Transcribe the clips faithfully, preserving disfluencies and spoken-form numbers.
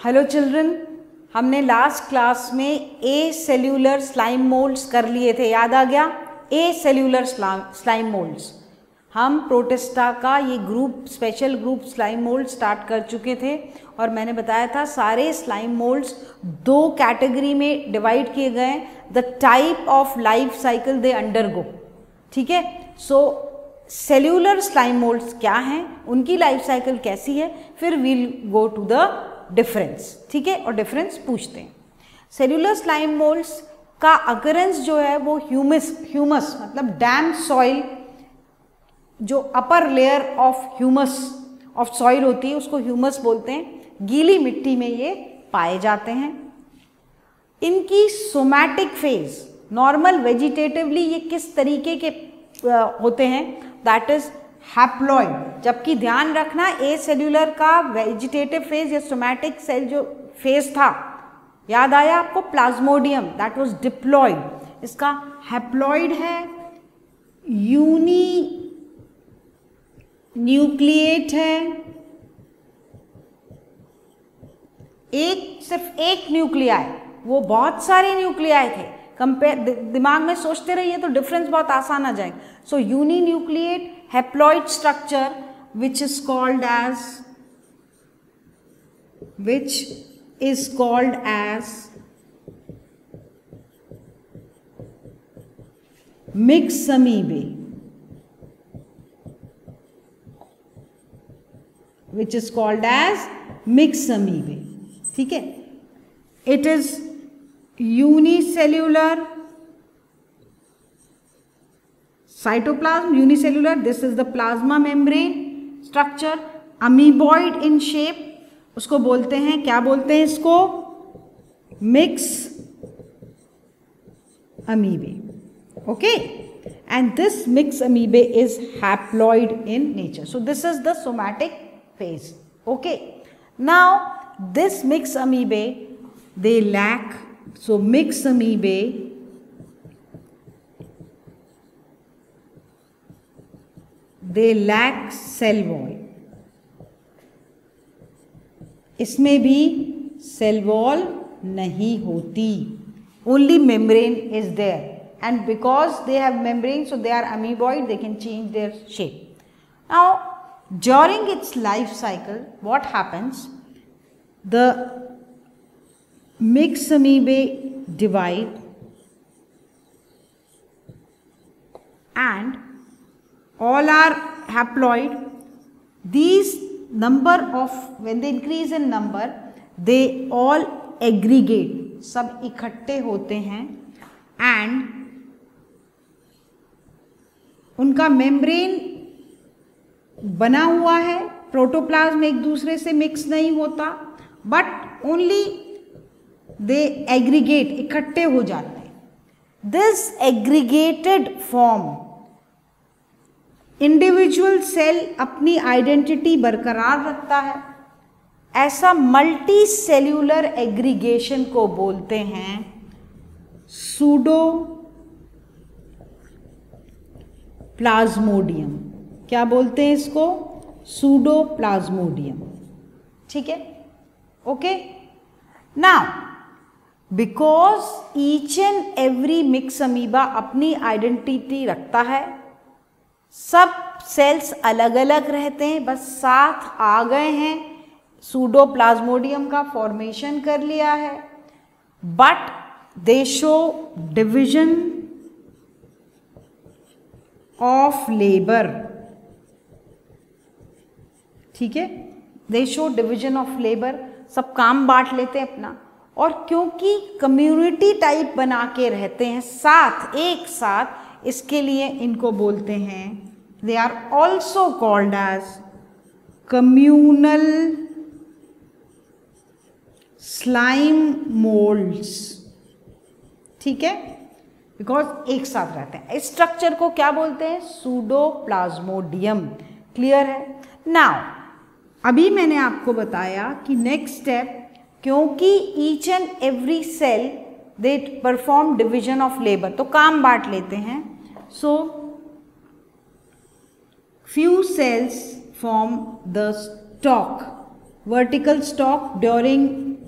Hello children, हमने last class में acellular slime moulds कर लिए थे, याद आ गया? ए सेल्यूलर स्लाइम मोल्ड्स हम प्रोटिस्टा का ये group, special group slime mould start कर चुके थे और मैंने बताया था सारे स्लाइम मोल्ड्स दो कैटेगरी में डिवाइड किए गए, the type of life cycle they undergo. ठीक है, सो सेल्यूलर स्लाइम मोल्ड्स क्या हैं, उनकी लाइफ साइकिल कैसी है, फिर we'll go to the difference. ठीक है, और डिफरेंस पूछते हैं। सेल्यूलर स्लाइम मोल्ड्स का अकरेंस जो है वो ह्यूमस ह्यूमस मतलब डैम सॉइल, जो upper layer of humus of soil होती है उसको ह्यूमस बोलते हैं, गीली मिट्टी में ये पाए जाते हैं। इनकी सोमैटिक फेज, नॉर्मल वेजिटेटिवली ये किस तरीके के होते हैं, दैट इज हैप्लॉइड। जबकि ध्यान रखना ए सेल्यूलर का वेजिटेटिव फेज या सोमैटिक सेल जो फेज था, याद आया आपको? Plasmodium, that was diploid. इसका हैप्लॉइड है, यूनी न्यूक्लिएट है, एक सिर्फ एक न्यूक्लियाई, वो बहुत सारे न्यूक्लियाई थे। कंपेयर, दिमाग में सोचते रहिए तो डिफरेंस बहुत आसान आ जाएगा। So uninucleate haploid structure which is called as which is called as myxamoebae, which is called as mixed amoeba. ठीक है, it is unicellular cytoplasm, unicellular, this is the plasma membrane structure, amoeboid in shape, उसको बोलते हैं, क्या बोलते हैं इसको? mixed amoeba. Okay, and this mixed amoeba is haploid in nature. So this is the somatic phase. Okay, now this mixed amoeba, they lack, so mixed amoeba they lack cell wall. इसमें भी cell wall नहीं होती, only membrane is there, and because they have membrane, so they are amoeboid, they can change their shape. Now during its life cycle, what happens? The mixed amoeba divide and all are haploid. These number of, when they increase in number, they all aggregate, सब इकट्ठे होते हैं, and उनका membrane बना हुआ है, protoplasm एक दूसरे से मिक्स नहीं होता, बट ओनली दे एग्रीगेट, इकट्ठे हो जाते हैं। This aggregated form, individual cell अपनी आइडेंटिटी बरकरार रखता है, ऐसा मल्टी सेल्यूलर एग्रीगेशन को बोलते हैं सूडो प्लाज्मोडियम। क्या बोलते हैं इसको? Pseudoplasmodium. ठीक है, okay. Now because each and every myxamoeba अपनी आइडेंटिटी रखता है, सब सेल्स अलग अलग रहते हैं, बस साथ आ गए हैं, सूडो प्लाज्मोडियम का फॉर्मेशन कर लिया है, but they show division of labour. ठीक है, they show division of labour, सब काम बांट लेते हैं अपना, और क्योंकि कम्युनिटी टाइप बना के रहते हैं साथ, एक साथ, इसके लिए इनको बोलते हैं, they are also called as communal slime moulds. ठीक है, बिकॉज एक साथ रहते हैं। इस स्ट्रक्चर को क्या बोलते हैं? Pseudoplasmodium. क्लियर है? नाउ अभी मैंने आपको बताया कि नेक्स्ट स्टेप, क्योंकि each and every cell they perform division of labour, तो काम बांट लेते हैं, so few cells form the stalk, vertical stalk during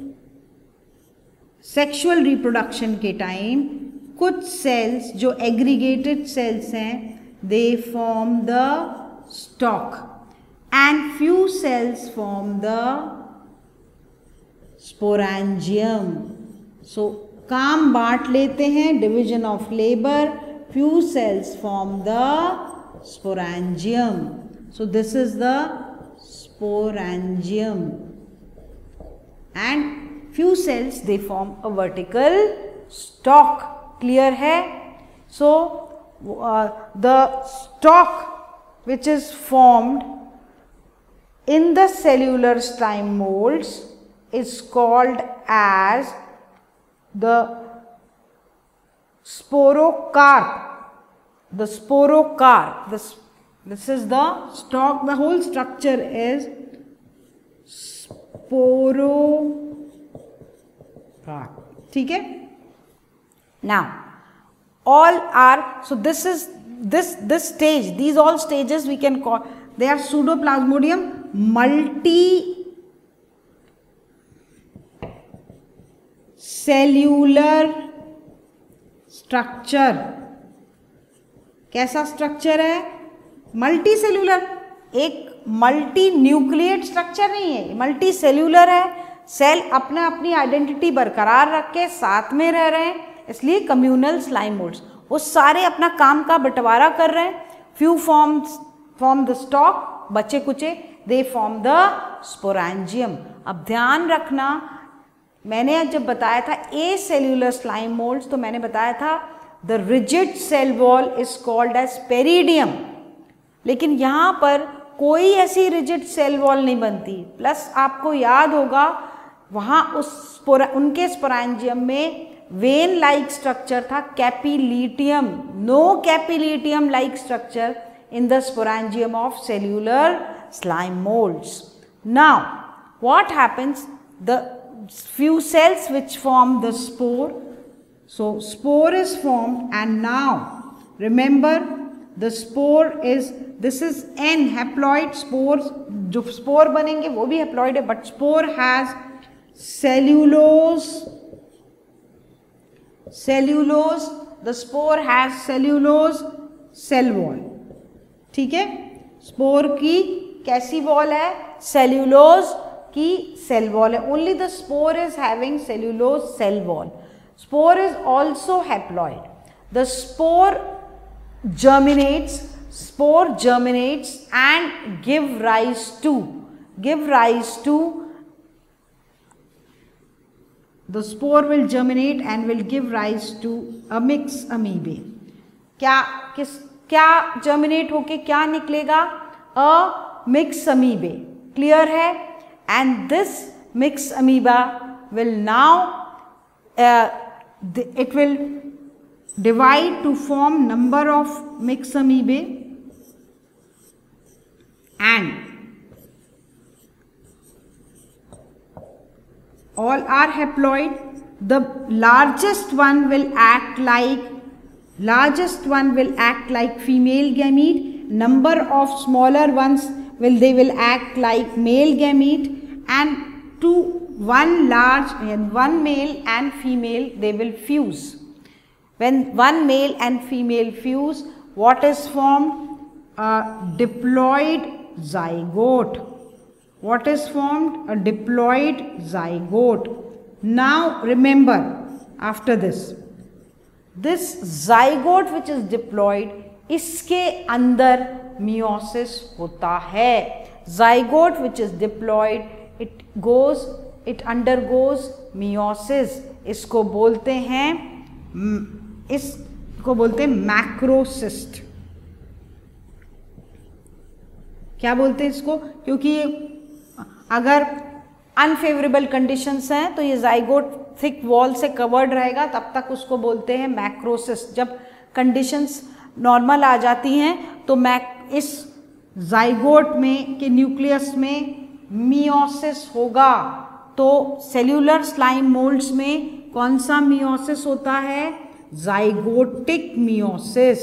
sexual reproduction के टाइम कुछ सेल्स जो एग्रीगेटेड सेल्स हैं they form the stalk and few cells form the sporangium. So काम बांट लेते हैं, division of labour, few cells form the sporangium. So this is the sporangium and few cells they form a vertical stalk. Clear है? So uh, the stalk which is formed in the cellular slime molds is called as the sporocarp. The sporocarp. This this is the stalk. The whole structure is sporo. ठीक है. Now all are, so this is this this stage, these all stages we can call, they are pseudoplasmodium multi cellular structure. कैसा structure है? Multicellular. एक multinucleate structure नहीं है, multi cellular है. Cell अपना अपनी आइडेंटिटी बरकरार रख के साथ में रह रहे हैं, इसलिए कम्युनल स्लाइम मोल्ड्स. वो सारे अपना काम का बंटवारा कर रहे हैं. Few forms form the stalk, बचे कुचे दे फॉर्म द स्पोरेंजियम. अब ध्यान रखना, मैंने जब बताया था ए सेल्यूलर स्लाइम मोल्ड्स तो मैंने बताया था the rigid cell wall is called as peridium. लेकिन यहाँ पर कोई ऐसी रिजिड सेल वॉल नहीं बनती. प्लस आपको याद होगा वहाँ उस उनके स्पोरेंजियम में वेन लाइक स्ट्रक्चर था, capillitium. No capillitium like structure in the sporangium of cellular slime moulds. Now what happens, the few cells which form the spore. So spore is formed and now remember the spore is, this is n haploid spores. जो spore बनेंगे वो भी haploid है, but spore has cellulose, cellulose, the spore has cellulose cell wall. ठीक है, spore की कैसी wall है? cellulose की cell wall है. Only the spore is having cellulose cell wall. Spore is also haploid. The spore germinates, spore germinates and give rise to, give rise to, the spore will germinate and will give rise to a mixed amoeba. क्या किस क्या germinate होके क्या निकलेगा? A mixed amoeba. Clear है? And this mixed amoeba will now uh, the, it will divide to form number of mixed amoeba and all are haploid. The largest one will act like largest one will act like female gamete. Number of smaller ones will they will act like male gamete, and to one large and one male and female they will fuse. When one male and female fuse, what is formed? A diploid zygote. What is formed? A diploid zygote. Now remember, after this, this zygote which is diploid, इसके अंदर meiosis होता है. Zygote which is diploid, it goes, it undergoes meiosis. इसको बोलते हैं, इसको बोलते हैं मैक्रोसिस्ट. क्या बोलते हैं इसको? क्योंकि अगर अनफेवरेबल कंडीशंस हैं तो ये जाइगोट थिक वॉल से कवर्ड रहेगा, तब तक उसको बोलते हैं मैक्रोसिस्ट. जब कंडीशंस नॉर्मल आ जाती हैं तो मैक इस जाइगोट में के न्यूक्लियस में मियोसिस होगा. तो सेल्यूलर स्लाइम मोल्ड्स में कौन सा मियोसिस होता है? Zygotic meiosis.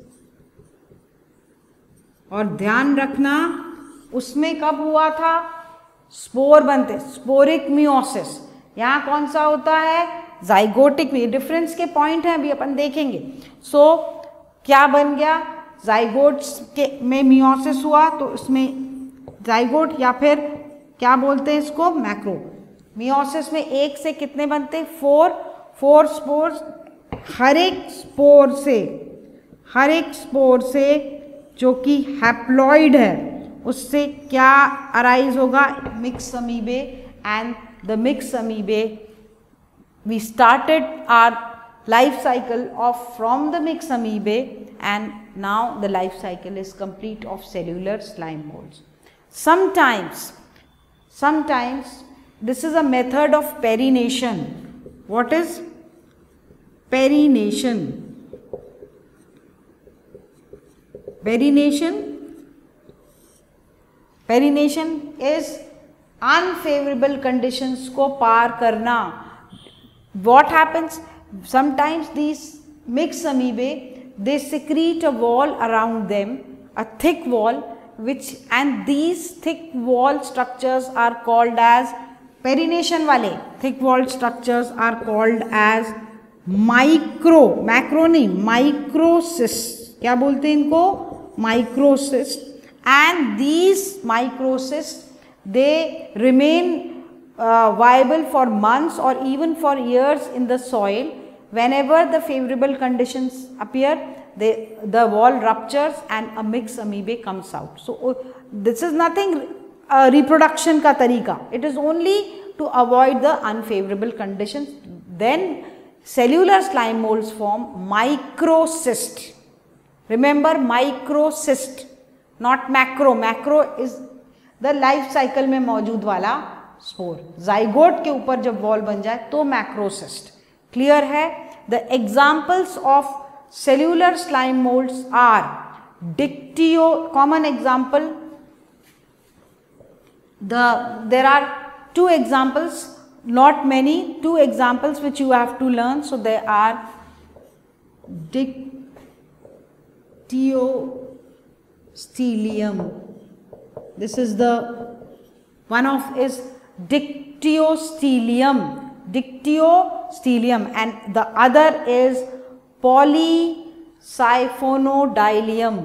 और ध्यान रखना, उसमें कब हुआ था? स्पोर बनते, स्पोरिक मियोसिस. यहाँ कौन सा होता है? जाइगोटिक में, डिफरेंस के पॉइंट हैं अभी अपन देखेंगे। सो so, क्या बन गया, जाइगोट्स के में मियोसिस हुआ तो इसमें जाइगोट या फिर क्या बोलते हैं इसको, मैक्रो। मियोसिस में एक से कितने बनते हैं, फोर, फोर स्पोर्स। हर एक स्पोर से हर एक स्पोर से जो कि हैप्लॉइड है उससे क्या अराइज होगा, myxamoebae. And the myxamoebae, we started our life cycle of from the mixed amoeba, and now the life cycle is complete of cellular slime molds. Sometimes, sometimes this is a method of perennation. What is perennation? Perennation, perennation is unfavorable conditions को पार करना. What happens? Sometimes these mixed amoeba, they secrete a wall around them, a thick wall, which and these thick wall structures are called as perennation वाले thick wall structures are called as micro, macro नहीं, microcysts. क्या बोलते हैं इनको, microcysts. And these microcysts, they remain uh, viable for months or even for years in the soil. Whenever the favorable conditions appear, they, the wall ruptures and a mixed amoeba comes out. So uh, this is nothing uh, reproduction का तरीका. It is only to avoid the unfavorable conditions. Then cellular slime molds form microcyst. Remember microcyst, not macro. Macro is the life cycle में मौजूद वाला spore. Zygote के ऊपर जब wall बन जाए तो मैक्रोसिस्ट. क्लियर है? The examples of cellular slime molds are Dictio, common example. The there are two examples, not many, two examples which you have to learn. So there are Dictyostelium. This is the one of is Dictyostelium. Dictyostelium, and the other is Polysiphonodillium.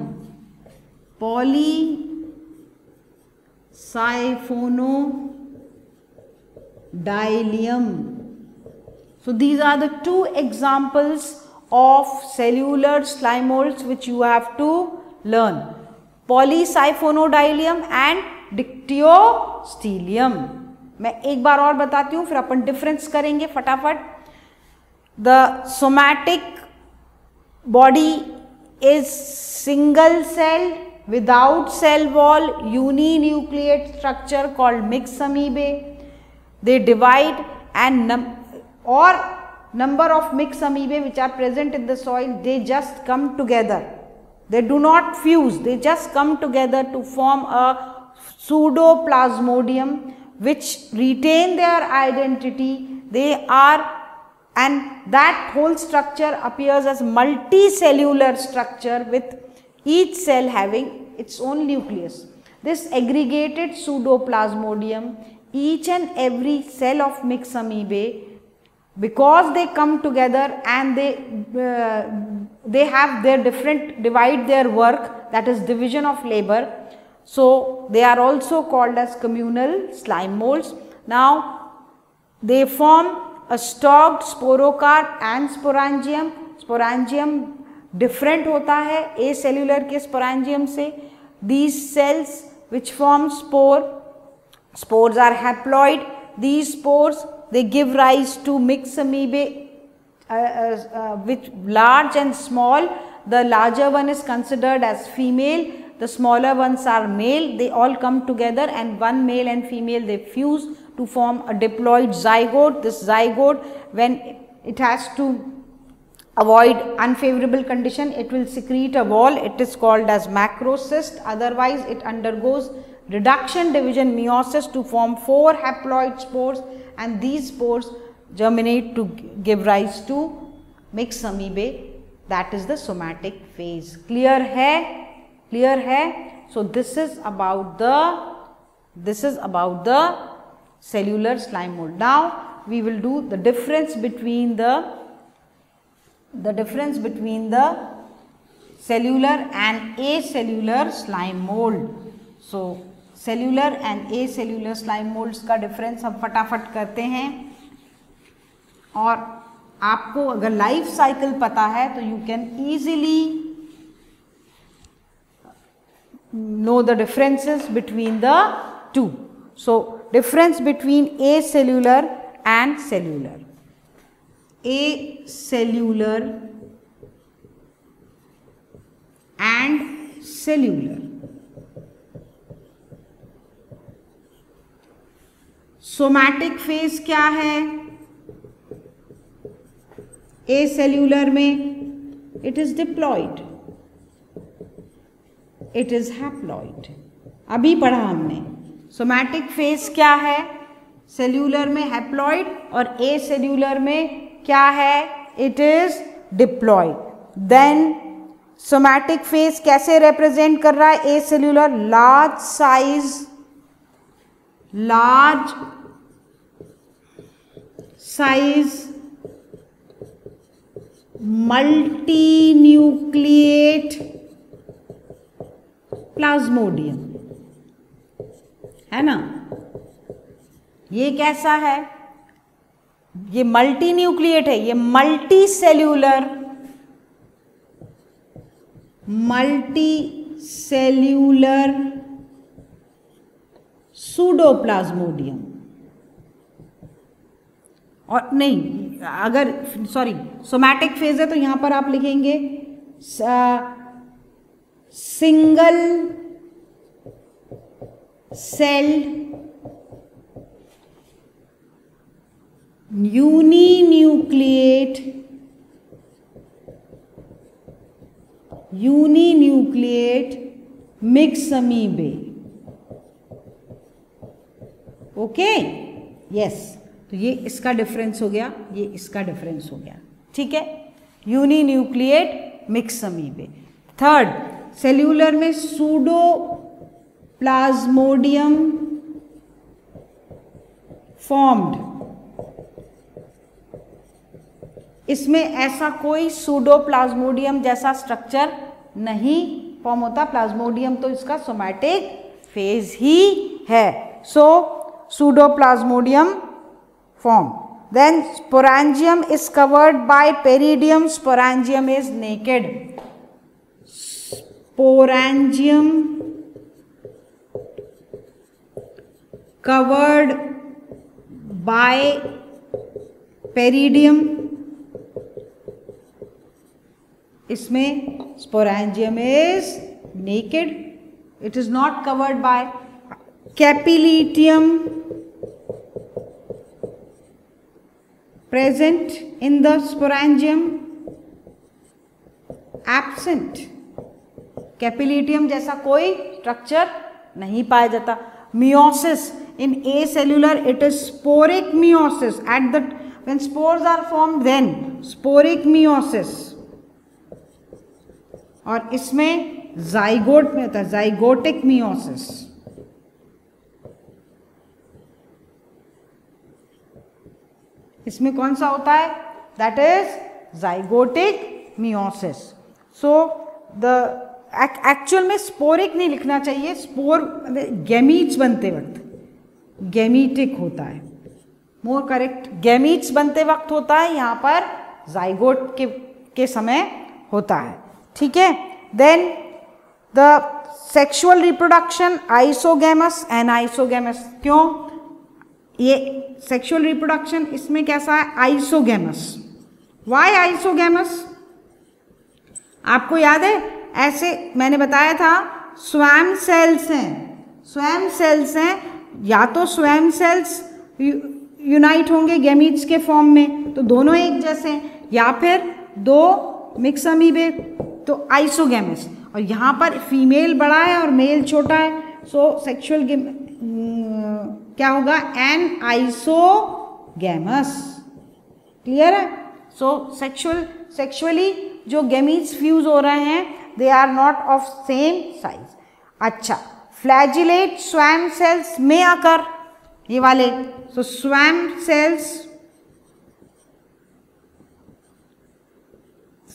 Polysiphonodillium. So these are the two examples of cellular slime molds which you have to learn. Polysiphonodillium and Dictyostelium. मैं एक बार और बताती हूँ, फिर अपन difference करेंगे फटाफट. The somatic body is single cell without cell wall uninucleate structure called myxamoebae. They divide and और number of mixed amoeba which are present in the soil, they just come together. They do not fuse, they just come together to form a pseudoplasmodium which retain their identity. They are, and that whole structure appears as multicellular structure with each cell having its own nucleus. This aggregated pseudoplasmodium, each and every cell of mixed amoeba, because they come together and they uh, they have their different, divide their work, that is division of labor. So they are also called as communal slime molds. Now they form a stalked sporocarp and sporangium. Sporangium different होता है acellular के sporangium से. These cells which form spore, spores are haploid. These spores, they give rise to mixed amoeba, uh, uh, uh, which large and small. The larger one is considered as female, the smaller ones are male. They all come together and one male and female, they fuse to form a diploid zygote. This zygote, when it has to avoid unfavorable condition, it will secrete a wall. It is called as macrocyst. Otherwise it undergoes reduction, division, meiosis to form four haploid spores, and these spores germinate to give rise to mixed amoeba. That is the somatic phase. Clear hai? Clear hai? So this is about the, this is about the cellular slime mold. Now we will do the difference between the the difference between the cellular and acellular slime mold. So cellular and acellular slime molds का difference हम फटाफट करते हैं, और आपको अगर life cycle पता है तो you can easily know the differences between the two. So difference between acellular and cellular. Acellular and cellular. Somatic phase क्या है? acellular में it is diploid, it is haploid. अभी पढ़ा हमने. सोमैटिक फेज क्या है? सेल्यूलर में हैप्लॉइड और ए सेल्यूलर में क्या है? It is diploid. Then somatic phase कैसे रिप्रेजेंट कर रहा है? Acellular large size, large size multinucleate plasmodium, है ना. ये कैसा है? ये मल्टी न्यूक्लिएट है, ये multicellular, multicellular pseudoplasmodium. और नहीं, अगर सॉरी सोमैटिक फेज है तो यहां पर आप लिखेंगे single celled uninucleate uninucleate myxamoebae. Okay, yes. तो ये इसका डिफरेंस हो गया, ये इसका डिफरेंस हो गया. ठीक है, uninucleate myxamoebae. Third, cellular में सूडो प्लाज्मोडियम फॉर्म्ड. इसमें ऐसा कोई सूडोप्लाज्मोडियम जैसा स्ट्रक्चर नहीं फॉर्म होता. प्लाज्मोडियम तो इसका सोमैटिक फेज ही है. So pseudoplasmodium form. Then sporangium is covered by peridium. Sporangium is naked. Sporangium covered by peridium. इसमें sporangium is naked, it is not covered by. Capillitium present in the sporangium, absent. Capillitium जैसा कोई structure नहीं पाया जाता. Meiosis in acellular, it is sporic meiosis. At the when spores are formed then sporic meiosis. और इसमें zygote में होता है जाइगोटिक मियोसिस. इसमें कौन सा होता है? That is zygotic meiosis. So the actual में स्पोरिक नहीं लिखना चाहिए. स्पोर गैमीट्स बनते वक्त गैमीटिक होता है, मोर करेक्ट. गैमीट्स बनते वक्त होता है, यहाँ पर जाइगोट के के समय होता है. ठीक है. Then the sexual reproduction isogamous and isogamous. क्यों ये सेक्सुअल रिप्रोडक्शन इसमें कैसा है? आइसोगैमस. Why isogamous? आपको याद है, ऐसे मैंने बताया था स्वयं सेल्स हैं, स्वयं सेल्स हैं. या तो स्वयं सेल्स यूनाइट होंगे गैमीट्स के फॉर्म में तो दोनों एक जैसे हैं, या फिर दो मिक्स अमीबे तो आइसोगैमस. और यहाँ पर फीमेल बड़ा है और मेल छोटा है, सो सेक्सुअल क्या होगा? N isogamous. क्लियर है? सो सेक्सुअल सेक्सुअली जो गैमीट्स फ्यूज हो रहे हैं they are not of same size. अच्छा, फ्लैजिलेट स्वयं सेल्स में आकर ये वाले. सो स्वयं सेल्स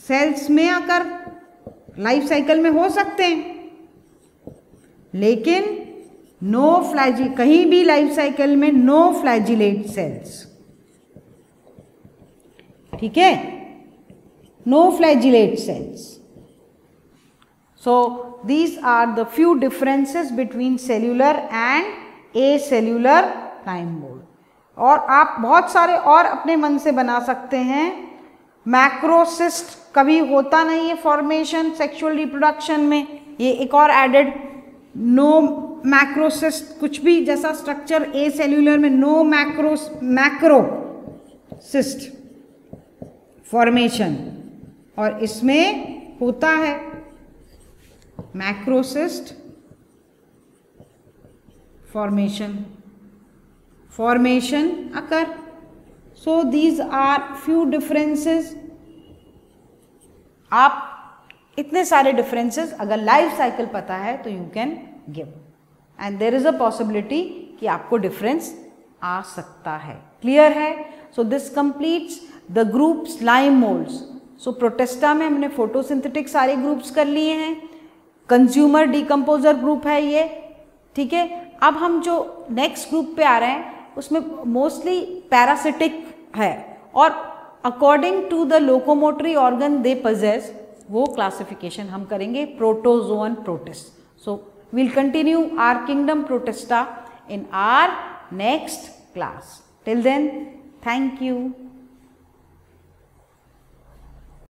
सेल्स में आकर लाइफ साइकिल में हो सकते हैं, लेकिन नो फ्लैजी कहीं भी लाइफ साइकिल में नो फ्लैजिलेट सेल्स, ठीक है, no flagellate cells. So these are the few differences between cellular and acellular slime mold. और आप बहुत सारे और अपने मन से बना सकते हैं. मैक्रोसिस्ट कभी होता नहीं है फॉर्मेशन सेक्सुअल रिप्रोडक्शन में, ये एक और एडेड. नो मैक्रोसिस्ट कुछ भी जैसा स्ट्रक्चर ए सेल्यूलर में नो मैक्रो मैक्रोसिस्ट फॉर्मेशन, और इसमें होता है macrocyst formation formation occur. So these are few differences. आप इतने सारे डिफरेंसेस अगर लाइफ साइकिल पता है तो you can give, and there is a possibility कि आपको डिफरेंस आ सकता है. क्लियर है? So this completes the group slime moulds. So Protista में हमने फोटोसिंथेटिक सारे ग्रुप्स कर लिए हैं. कंज्यूमर डिकम्पोजर ग्रुप है ये, ठीक है. अब हम जो नेक्स्ट ग्रुप पे आ रहे हैं उसमें मोस्टली पैरासिटिक है, और according to the locomotory organ they possess, वो क्लासिफिकेशन हम करेंगे protozoan protist. So we'll continue our kingdom protista in our next class. Till then, thank you.